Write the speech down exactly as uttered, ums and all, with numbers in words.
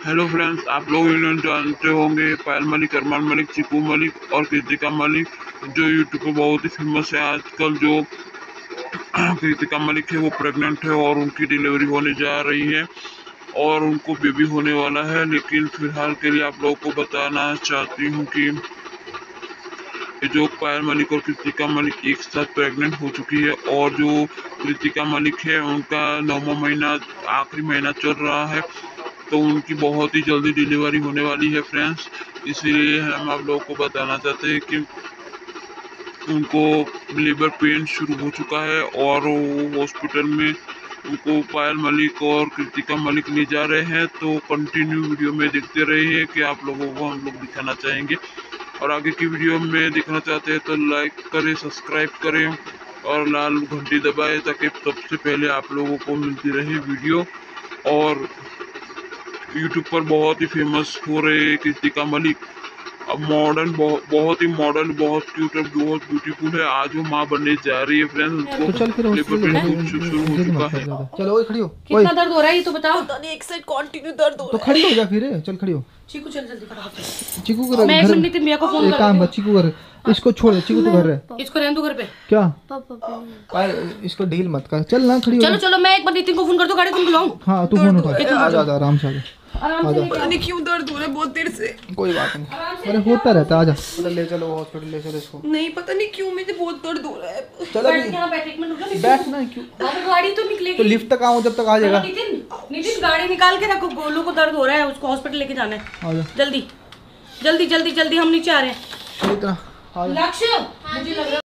Hello friends, आप लोग इन्हें जानते होंगे पायल मलिक, अरमान मलिक, चिकू मलिक और कृतिका मलिक, जो यूट्यूब पर बहुत ही फेमस है आजकल। जो कृतिका मलिक है वो प्रेग्नेंट है और उनकी डिलीवरी होने जा रही है और उनको बेबी होने वाला है। लेकिन फिलहाल के लिए आप लोगों को बताना चाहती हूँ कि जो पायल मलिक और कृतिका मलिक एक साथ प्रेग्नेंट हो चुकी है और जो कृतिका मलिक है उनका नौवां महीना आखिरी महीना चल रहा है, तो उनकी बहुत ही जल्दी डिलीवरी होने वाली है फ्रेंड्स। इसीलिए हम आप लोगों को बताना चाहते हैं कि उनको लेबर पेन शुरू हो चुका है और वो हॉस्पिटल में उनको पायल मलिक और कृतिका मलिक ले जा रहे हैं। तो कंटिन्यू वीडियो में देखते रहिए कि आप लोगों को हम लोग दिखाना चाहेंगे, और आगे की वीडियो में देखना चाहते हैं तो लाइक करें, सब्सक्राइब करें और लाल घंटी दबाएं ताकि सबसे पहले आप लोगों को मिलती रहे वीडियो। और यूट्यूब पर बहुत ही फेमस हो रहे कृतिका मलिक अब मॉडर्न बहुत बहुत ही मॉडर्न, बहुत क्यूट और बहुत ब्यूटीफुल है। आज वो माँ बनने जा रही है फ्रेंड्स। उनको तो चल फिर लेबर पेन शुरू हो चुका है। चलो ओए खड़ी हो। कितना दर्द हो रहा है ये तो बताओ। पता नहीं, एक साइड कंटिन्यू दर्द हो तो रहा है। खड़ी हो जा फिर, चल खड़ी हो। चीकू चल जल्दी फटाफट। चीकू कर मैं एक मिनट भैया को फोन कर काम कर। चीकू कर, इसको छोड़ दे। चीकू तो घर है, इसको रहने दो घर पे। क्या पायल, इसको ढील मत कर। चल ना खड़ी हो। चलो चलो, मैं एक बार नितिन को फोन कर दो, गाड़ी तुम बुलाऊं। हाँ तू फोन उठा, आ जा आराम से आ जा। आराम से। पता नहीं क्यों दर्द हो रहा है बहुत देर से। कोई बात नहीं, अरे होता रहता। आ जा ले चलो हॉस्पिटल, ले चलो इसको। नहीं पता नहीं क्यों मुझे बहुत दर्द हो रहा है। चलो बैठ यहाँ बैठ, एक मिनट रुक जा। बैठना है क्यों? गाड़ी तो निकलेगी तो लिफ्ट तक आओ, जब तक आ जाएगा। नितिन नितिन गाड़ी निकाल के रखो, गोलू को दर्द हो रहा है, उसको हॉस्पिटल लेके जाना है। आ जा जल्दी जल्दी जल्दी जल्दी, हम नीचे आ रहे हैं। इतना लक्ष्य मुझे लग रहा है